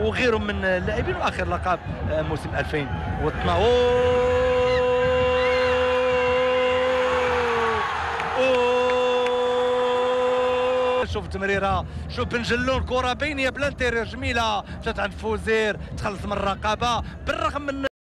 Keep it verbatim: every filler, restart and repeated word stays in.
وغيرهم من اللاعبين، واخر لقب موسم ألفين واثناش. شوف تمريره، شوف بن جلون، كره بينيه بلانتيريور جميله، مشات عند فوزير تخلص من الرقابه بالرغم من